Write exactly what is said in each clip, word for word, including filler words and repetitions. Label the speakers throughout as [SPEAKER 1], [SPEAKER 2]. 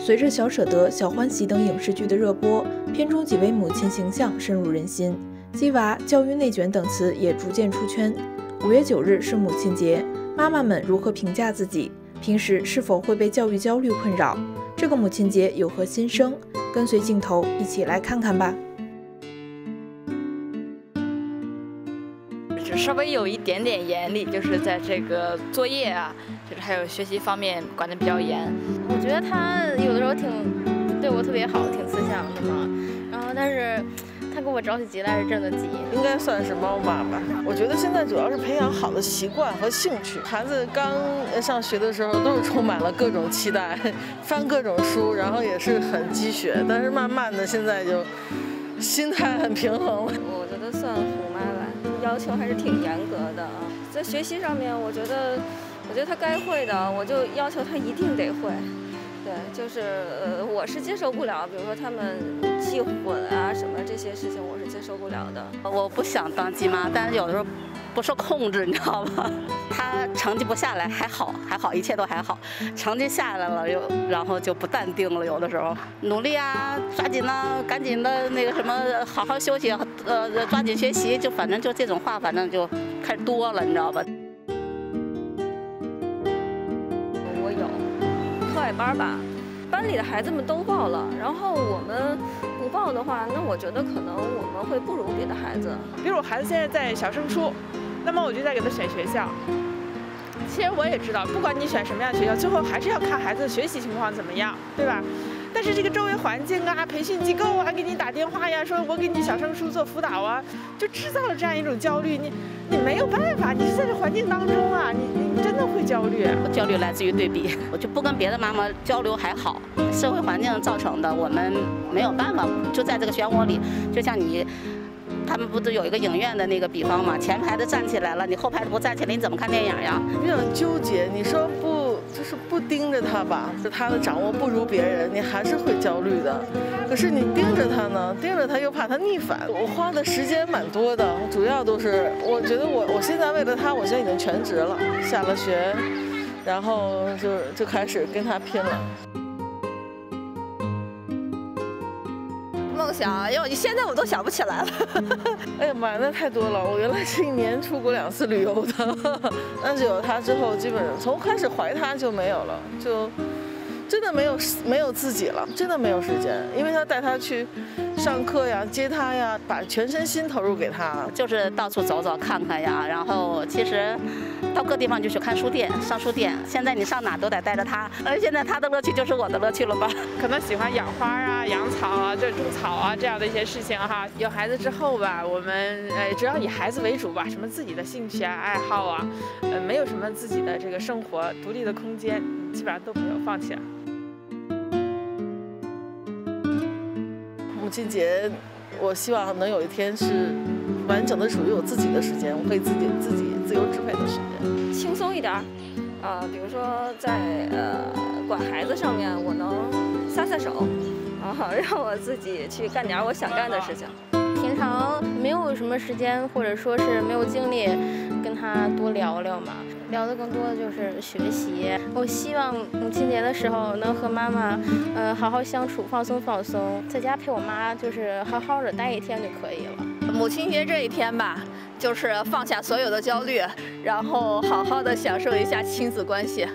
[SPEAKER 1] 随着《小舍得》《小欢喜》等影视剧的热播，片中几位母亲形象深入人心，鸡娃、教育内卷等词也逐渐出圈。五月九日是母亲节，妈妈们如何评价自己？平时是否会被教育焦虑困扰？这个母亲节有何心声？跟随镜头一起来看看吧。
[SPEAKER 2] 只稍微有一点点严厉，就是在这个作业啊，就是还有学习方面管得比较严。
[SPEAKER 3] 我觉得他有的时候挺对我特别好，挺慈祥的嘛。然后但是他给我着起急来是真的急。
[SPEAKER 4] 应该算是猫妈吧。我觉得现在主要是培养好的习惯和兴趣。孩子刚上学的时候都是充满了各种期待，翻各种书，然后也是很积雪。但是慢慢的现在就心态很平衡了。
[SPEAKER 5] 我觉得算虎妈吧，要求还是挺严格的啊。在学习上面，我觉得，我觉得他该会的，我就要求他一定得会。对，就是呃，我是接受不了，比如说他们记混啊什么这些事情，我是接受不了的。
[SPEAKER 6] 我不想当鸡妈，但是有的时候不受控制，你知道吗？他成绩不下来还好，还好，一切都还好。成绩下来了又，然后就不淡定了。有的时候努力啊，抓紧呢，赶紧的那个什么，好好休息，呃，抓紧学习，就反正就这种话，反正就开始多了，你知道吧？
[SPEAKER 5] 我有。课外班吧，班里的孩子们都报了，然后我们不报的话，那我觉得可能我们会不如别的孩子。
[SPEAKER 7] 比如我孩子现在在小升初，那么我就在给他选学校。其实我也知道，不管你选什么样的学校，最后还是要看孩子的学习情况怎么样，对吧？但是这个周围环境啊、培训机构啊，给你打电话呀，说我给你小升初做辅导啊，就制造了这样一种焦虑。你你没有办法，你是在这环境当中啊，你你真的会焦虑。
[SPEAKER 6] 焦虑来自于对比，我就不跟别的妈妈交流还好，社会环境造成的，我们没有办法，就在这个漩涡里，就像你。他们不都有一个影院的那个比方嘛？前排的站起来了，你后排的不站起来，你怎么看电影呀？
[SPEAKER 4] 比较纠结。你说不，就是不盯着他吧，就他的掌握不如别人，你还是会焦虑的。可是你盯着他呢，盯着他又怕他逆反。我花的时间蛮多的，主要都是我觉得我我现在为了他，我现在已经全职了，下了学，然后就就开始跟他拼了。
[SPEAKER 8] 梦想，因为现在我都想不起来了。
[SPEAKER 4] 哎呀妈呀，那太多了！我原来是一年出国两次旅游的，但是有了他之后，基本上从开始怀他就没有了，就真的没有没有自己了，真的没有时间，因为他带他去上课呀、接他呀，把全身心投入给他，
[SPEAKER 6] 就是到处走走看看呀。然后其实到各地方就去看书店、上书店。现在你上哪都得带着他，而现在他的乐趣就是我的乐趣了吧？
[SPEAKER 7] 可能喜欢养花啊、养草啊、这种草啊这样的一些事情哈。有孩子之后吧，我们呃主要以孩子为主吧，什么自己的兴趣啊、爱好啊，呃没有什么自己的这个生活独立的空间，基本上都没有放弃了。
[SPEAKER 4] 母亲节，我希望能有一天是完整的属于我自己的时间，我可以自己自己自由支配的时间，
[SPEAKER 5] 轻松一点儿，啊、呃，比如说在呃管孩子上面，我能撒撒手，啊，让我自己去干点我想干的事情。
[SPEAKER 3] 平常没有什么时间，或者说是没有精力跟他多聊聊嘛。聊的更多的就是学习。我希望母亲节的时候能和妈妈，呃，好好相处，放松放松，在家陪我妈，就是好好的待一天就可以了。
[SPEAKER 8] 母亲节这一天吧，就是放下所有的焦虑，然后好好的享受一下亲子关系。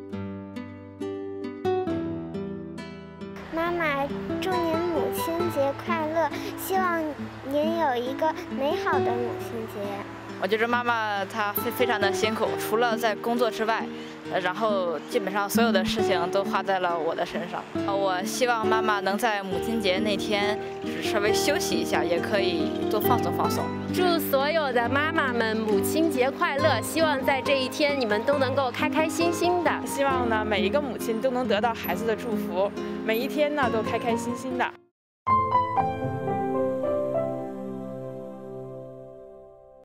[SPEAKER 9] 妈妈，祝您母亲节快乐！希望您有一个美好的母亲节。
[SPEAKER 2] 我觉得妈妈她非非常的辛苦，除了在工作之外，呃，然后基本上所有的事情都花在了我的身上。呃，我希望妈妈能在母亲节那天就是稍微休息一下，也可以多放松放松。
[SPEAKER 10] 祝所有的妈妈们母亲节快乐！希望在这一天你们都能够开开心心的。
[SPEAKER 7] 希望呢每一个母亲都能得到孩子的祝福，每一天呢都开开心心的。